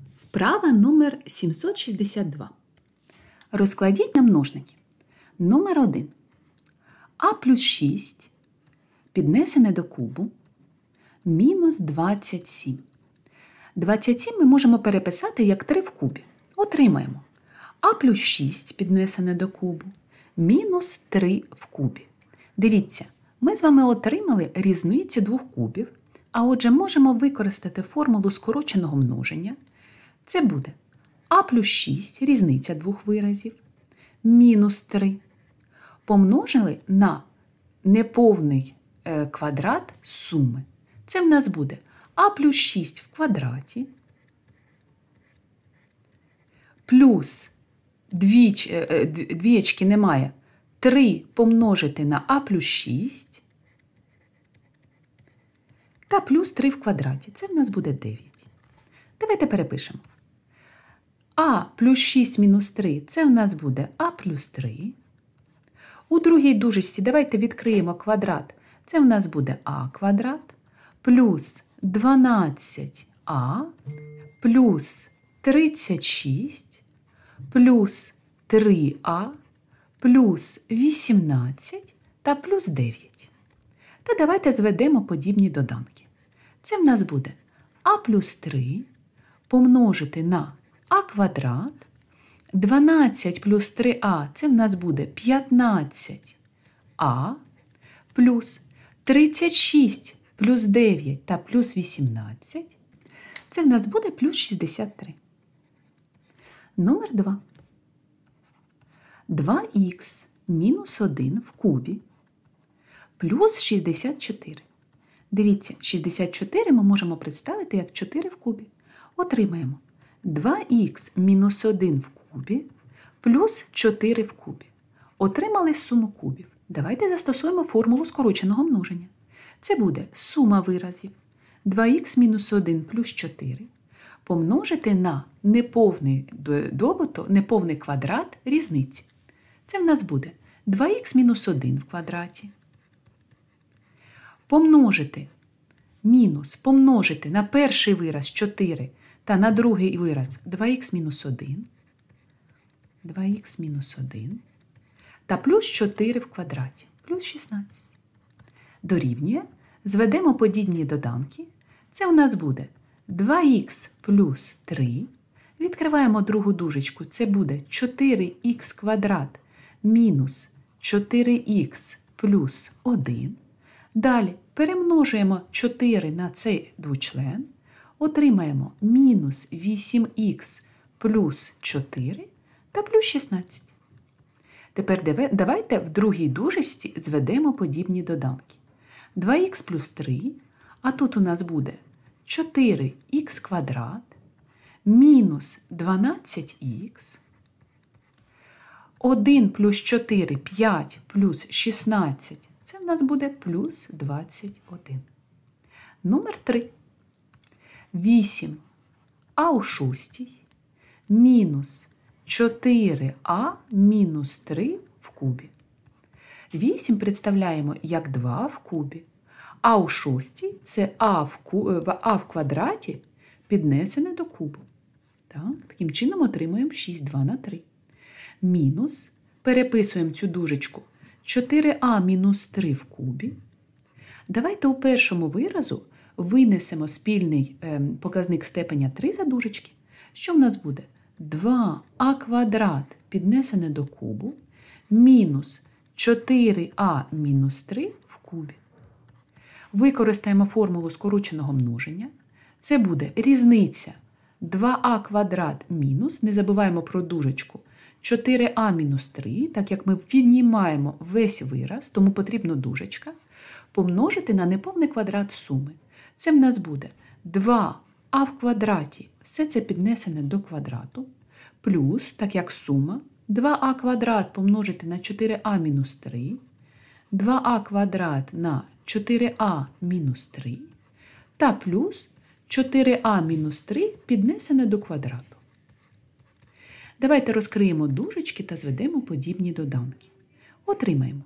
Вправа номер 762. Розкладіть на множники. Номер 1. А плюс 6 піднесене до кубу мінус 27. 27 ми можемо переписати як 3 в кубі. Отримаємо А плюс 6 піднесене до кубу мінус 3 в кубі. Дивіться, ми з вами отримали різницю двох кубів, а отже можемо використати формулу скороченого множення. Це буде А плюс 6, різниця двох виразів, мінус 3, помножили на неповний квадрат суми. Це в нас буде А плюс 6 в квадраті, плюс двієчки немає, 3 помножити на А плюс 6, та плюс 3 в квадраті. Це в нас буде 9. Давайте перепишемо. А плюс 6 мінус 3 – це в нас буде А плюс 3. У другій дужечці давайте відкриємо квадрат. Це в нас буде А квадрат плюс 12А плюс 36 плюс 3А плюс 18 та плюс 9. Та давайте зведемо подібні доданки. Це в нас буде А плюс 3 помножити на А квадрат, 12 плюс 3А – це в нас буде 15А, плюс 36 плюс 9 та плюс 18 – це в нас буде плюс 63. Номер 2. 2х мінус 1 в кубі плюс 64. Дивіться, 64 ми можемо представити як 4 в кубі. Отримаємо 2х мінус 1 в кубі плюс 4 в кубі. Отримали суму кубів. Давайте застосуємо формулу скороченого множення. Це буде сума виразів 2х мінус 1 плюс 4 помножити на неповний квадрат різниці. Це в нас буде 2х мінус 1 в квадраті. Помножити на перший вираз 4 та на другий вираз 2х мінус 1. 2х мінус 1 та плюс 4 в квадраті, плюс 16. Дорівнює, зведемо подібні доданки. Це у нас буде 2х плюс 3. Відкриваємо другу дужечку. Це буде 4х квадрат мінус 4х плюс 1. Далі перемножуємо 4 на цей двочлен. Отримаємо мінус 8х плюс 4 та плюс 16. Тепер давайте в другій дужечці зведемо подібні доданки. 2х плюс 3, а тут у нас буде 4х квадрат мінус 12х. 1 плюс 4 – 5 плюс 16. Це в нас буде плюс 21. Номер 3. 8а у шостій мінус 4а мінус 3 в кубі. 8 представляємо як 2 в кубі, а у шостій – це а в квадраті піднесене до кубу. Таким чином отримуємо 6,2 на 3. Мінус, переписуємо цю дужечку, 4а мінус 3 в кубі. Давайте у першому виразу винесемо спільний показник степеня 3 за дужечки. Що в нас буде? 2а квадрат піднесене до кубу мінус 4а мінус 3 в кубі. Використаємо формулу скороченого множення. Це буде різниця 2а квадрат мінус, не забуваємо про дужечку, 4а мінус 3, так як ми віднімаємо весь вираз, тому потрібна дужечка, помножити на неповний квадрат суми. Це в нас буде 2а в квадраті, все це піднесене до квадрату, плюс, так як сума, 2а квадрат помножити на 4а мінус 3, 2а квадрат на 4а мінус 3, та плюс 4а мінус 3 піднесене до квадрату. Давайте розкриємо дужечки та зведемо подібні доданки. Отримаємо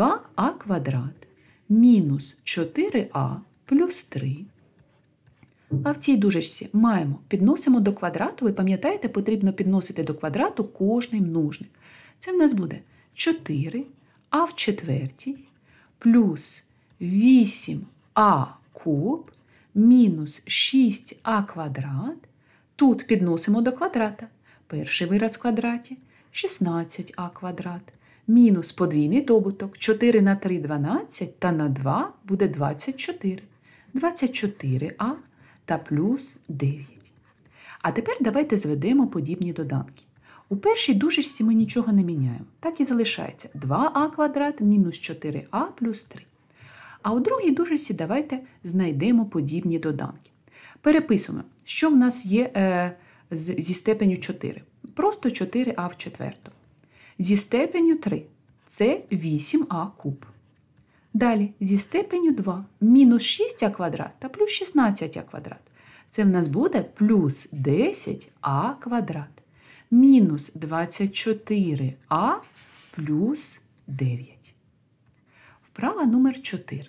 2а квадрат мінус 4а плюс 3 А в цій дужечці маємо, підносимо до квадрату, ви пам'ятаєте, потрібно підносити до квадрату кожний множник. Це в нас буде 4а в четвертій плюс 8а куб мінус 6а квадрат. Тут підносимо до квадрата. Перший вираз в квадраті 16а квадрат. Мінус подвійний добуток 4 на 3 – 12 та на 2 буде 24. 24а та плюс 9. А тепер давайте зведемо подібні доданки. У першій дужечці ми нічого не міняємо. Так і залишається 2а квадрат мінус 4а плюс 3. А у другій дужечці давайте знайдемо подібні доданки. Переписуємо, що в нас є зі степеню 4. Просто 4а в четверту. Зі степеню 3 – це 8а куб. Далі, зі степеню 2 – мінус 6а квадрат та плюс 16а квадрат. Це в нас буде плюс 10а квадрат. Мінус 24а плюс 9. Вправа номер 4.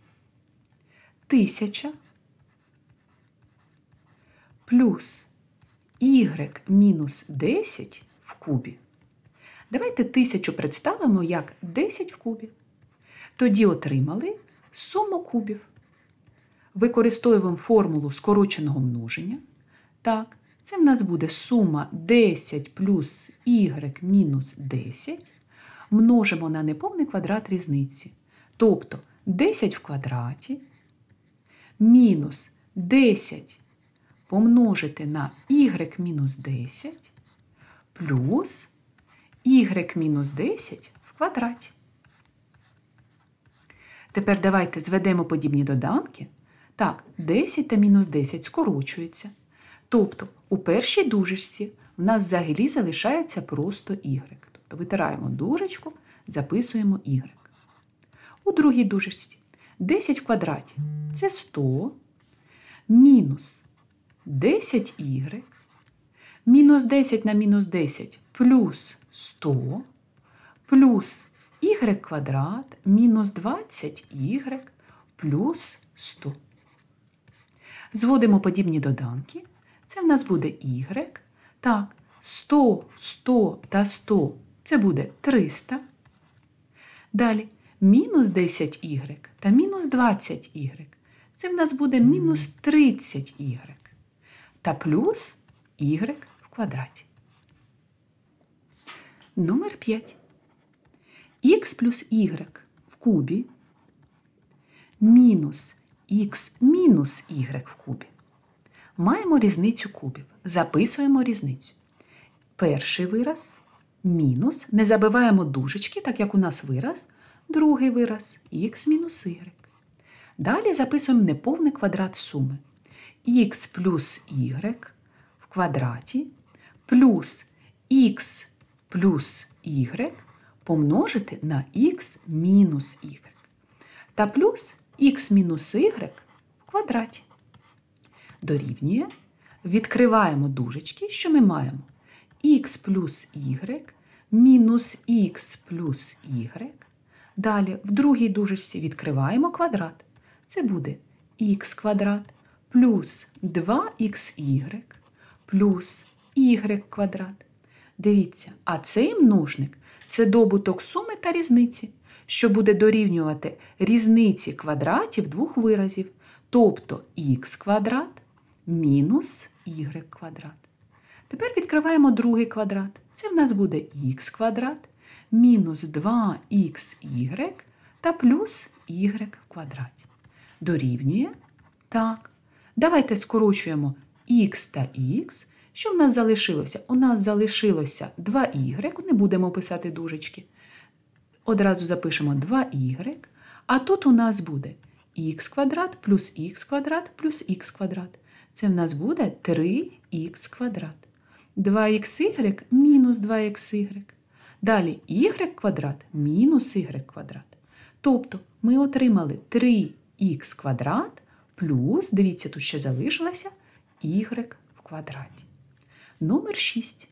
1000 плюс y мінус 10 в кубі. Давайте 1000 представимо як 10 в кубі. Тоді отримали суму кубів. Використовуємо формулу скороченого множення. Так, це в нас буде сума 10 плюс y мінус 10. Множимо на неповний квадрат різниці. Тобто 10 в квадраті мінус 10 помножити на y мінус 10 плюс y мінус 10 в квадраті. Тепер давайте зведемо подібні доданки. Так, 10 та мінус 10 скорочуються. Тобто у першій дужечці в нас взагалі залишається просто y. Тобто витираємо дужечку, записуємо y. У другій дужечці 10 в квадраті – це 100, мінус 10y, мінус 10 на мінус 10 плюс 100, плюс y квадрат мінус 20y плюс 100. Зводимо подібні доданки. Це в нас буде y. Так, 100, 100 та 100 – це буде 300. Далі мінус 10y та мінус 20y – це в нас буде мінус 30y. Та плюс y в квадраті. Номер 5. Х плюс y в кубі мінус х мінус y в кубі. Маємо різницю кубів. Записуємо різницю. Перший вираз мінус. Не забиваємо дужечки, так як у нас вираз. Другий вираз х мінус y. Далі записуємо неповний квадрат суми. Х плюс y в квадраті плюс х плюс y помножити на х мінус y. Та плюс х мінус y в квадраті. Дорівнює. Відкриваємо дужечки, що ми маємо? Х плюс y мінус х плюс y. Далі в другій дужечці відкриваємо квадрат. Це буде х квадрат плюс 2xy плюс y квадрат. Дивіться, а цей множник – це добуток суми та різниці, що буде дорівнювати різниці квадратів двох виразів, тобто х квадрат мінус y квадрат. Тепер відкриваємо другий квадрат. Це в нас буде х квадрат мінус 2xy та плюс y в квадраті. Дорівнює? Так. Давайте скорочуємо х та х. Що в нас залишилося? У нас залишилося 2y, не будемо писати дужечки. Одразу запишемо 2y, а тут у нас буде х квадрат плюс х квадрат плюс х квадрат. Це в нас буде 3х квадрат. 2xy мінус 2xy. Далі y квадрат мінус y квадрат. Тобто ми отримали 3х квадрат плюс, дивіться, тут ще залишилося, y в квадраті. Номер 6.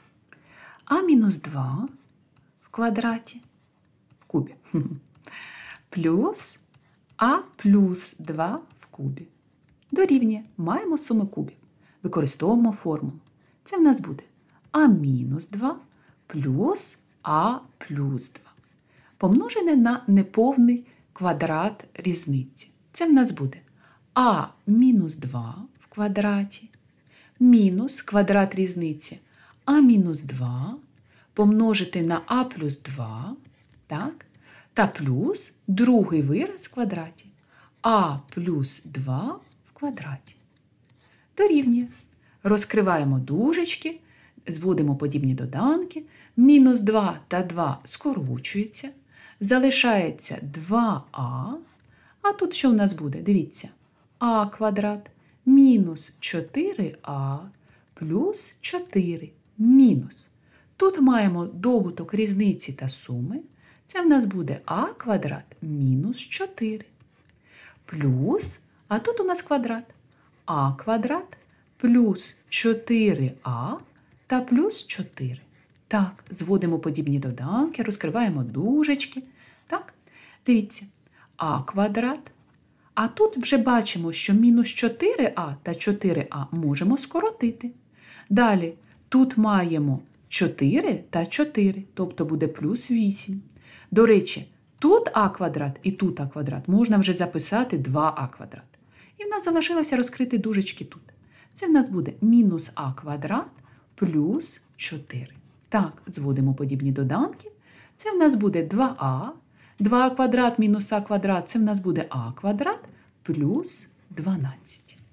А мінус 2 в квадраті, в кубі, плюс а плюс 2 в кубі. Дорівнює. Маємо суми кубів. Використовуємо формулу. Це в нас буде а мінус 2 плюс а плюс 2. Помножене на неповний квадрат різниці. Це в нас буде а мінус 2 в квадраті мінус квадрат різниці а мінус 2 помножити на а плюс 2, так? Та плюс другий вираз в квадраті а плюс 2 в квадраті. Дорівнює. Розкриваємо дужечки, зводимо подібні доданки. Мінус 2 та 2 скорочуються. Залишається 2а. А тут що в нас буде? Дивіться. А квадрат мінус 4а плюс 4 мінус. Тут маємо добуток різниці та суми. Це в нас буде а квадрат мінус 4. Плюс, а тут у нас квадрат. А квадрат плюс 4а та плюс 4. Так, зводимо подібні доданки, розкриваємо дужечки. Так, дивіться, а квадрат. А тут вже бачимо, що мінус 4а та 4а можемо скоротити. Далі, тут маємо 4 та 4, тобто буде плюс 8. До речі, тут а квадрат і тут а квадрат можна вже записати 2а квадрат. І в нас залишилося розкрити дужечки тут. Це в нас буде мінус а квадрат плюс 4. Так, зводимо подібні доданки. Це в нас буде 2а. 2а квадрат мінус а квадрат, це в нас буде а квадрат плюс 12.